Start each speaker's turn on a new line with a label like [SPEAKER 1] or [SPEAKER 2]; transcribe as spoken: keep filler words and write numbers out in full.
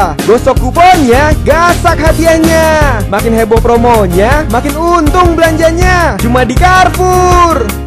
[SPEAKER 1] Murah, gosok kuponnya, gasak hadiahnya. Makin heboh promonya, makin untung belanjanya. Cuma di Carrefour.